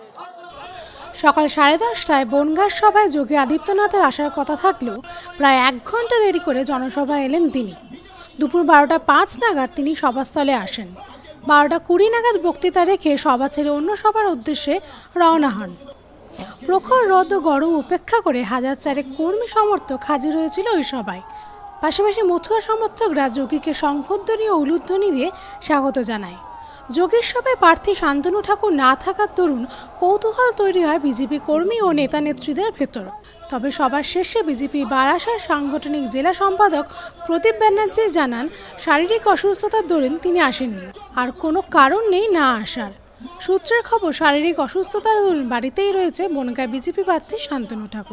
সকাল 10:30টায় বনগাঁ সভায় যোগী আদিত্যনাথের আসার কথা থাকলেও প্রায় 1 ঘন্টা দেরি করে জনসভায় এলেন তিনি। দুপুর 12:05 নাগাদ তিনি সভাস্থলে আসেন। 12:20 নাগাদ বক্তৃতা রেখে সভা ছেড়ে অন্য সভার উদ্দেশ্যে রওনা হন। প্রখর রোদ ও গরম উপেক্ষা করে 1000 কর্মী সমর্থক হাজির হয়েছিল ওই সভায়। পাশাপাশি মথুয়া সমর্থকরা যোগীকে শঙ্খধ্বনি ও উলুধ্বনি দিয়ে স্বাগত জানায়। যোগীর সভায় প্রার্থী শান্তনু ঠাকুর না থাকার দরুন কৌতূহল তৈরি হয় বিজেপি কর্মী ও নেতা নেত্রীদের ভেতর। তবে সবার শেষে বিজেপি বারাসাত সাংগঠনিক জেলা সম্পাদক প্রদীপ ব্যানার্জি জানান, শারীরিক অসুস্থতার দরুন তিনি আসেননি, আর কোনো কারণ নেই না আসার। সূত্রের খবর, শারীরিক অসুস্থতার দরুন বাড়িতেই রয়েছে বনগাঁ বিজেপি প্রার্থী শান্তনু ঠাকুর।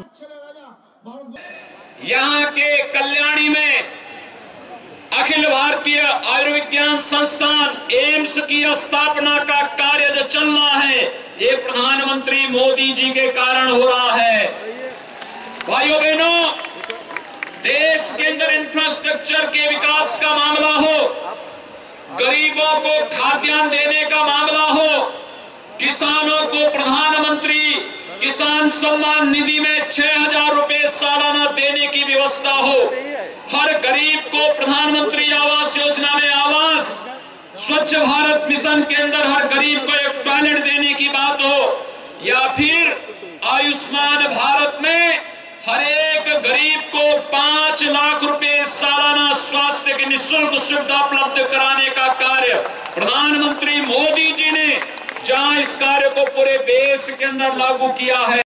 यहाँ के कल्याणी में अखिल भारतीय आयुर्विज्ञान संस्थान एम्स की स्थापना का कार्य जो चल रहा है, ये प्रधानमंत्री मोदी जी के कारण हो रहा है। भाइयों बहनों, देश के अंदर इंफ्रास्ट्रक्चर के विकास का मामला हो, गरीबों को खाद्यान्न देने का मामला हो, किसानों को प्रधानमंत्री किसान सम्मान निधि में 6000 रुपए सालाना देने की व्यवस्था हो, हर गरीब को प्रधानमंत्री आवास योजना में आवास, स्वच्छ भारत मिशन के अंदर हर गरीब को एक टॉयलेट देने की बात हो, या फिर आयुष्मान भारत में हर एक गरीब को 5 लाख रुपए सालाना स्वास्थ्य की निःशुल्क सुविधा उपलब्ध कराने का कार्य प्रधानमंत्री मोदी जी ने जहां इस कार्य को पूरे देश के अंदर लागू किया है।